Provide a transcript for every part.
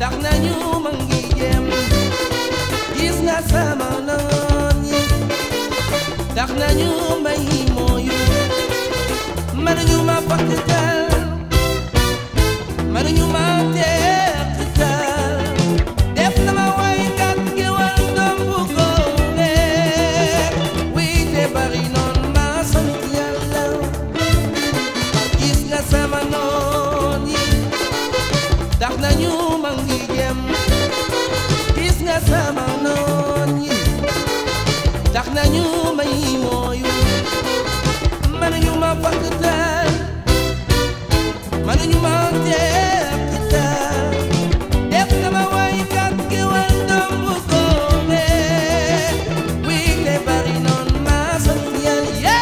tax nañu ma ngi jéem gis nga sama noon yi tax nañu may mooyu mënuñu ma fakkatal mënuñu ma teqatal def na ma waykat géwal doom bu góore wii te bari noon ma sant Yàlla gis nga sama noon yi tax nañu ma ngi jéem gis nga sama noon yi tax nañu may mooyu mënuñu ma fakkatal mënuñu ma teqatal def na ma waykat géwal doom bu góore wii te bari noon ma sant Yàlla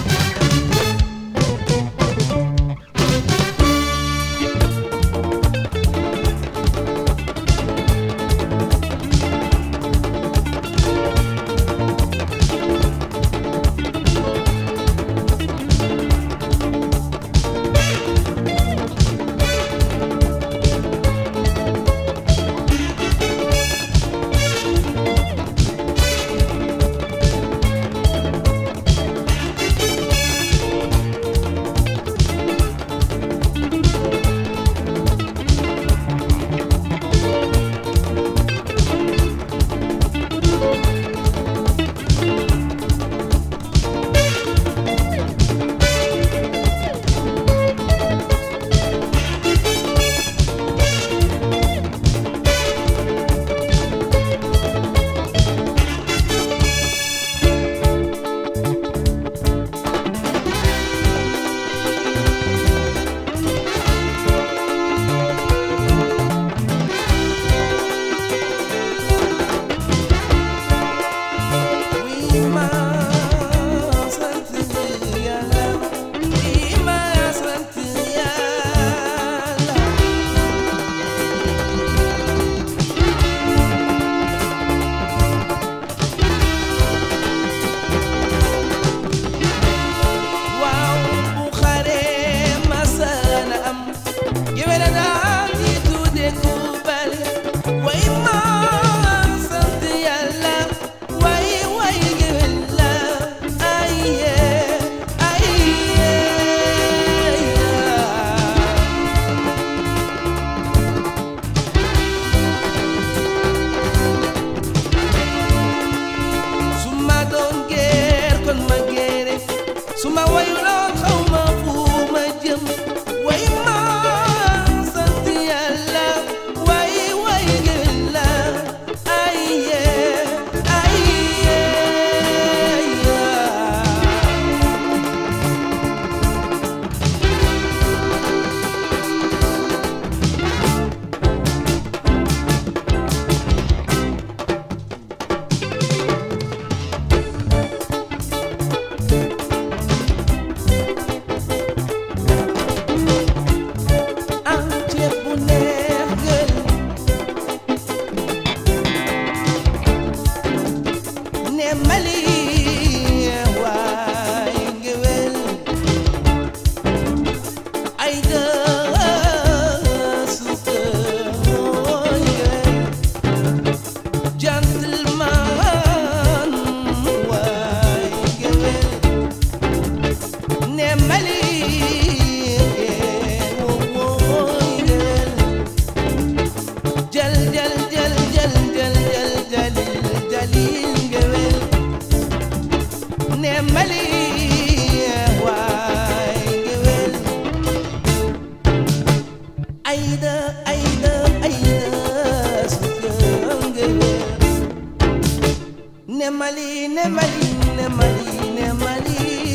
suma wayuloon xawma fu ma jëm way ma sant Yàlla way way gën la aye aye ne Mali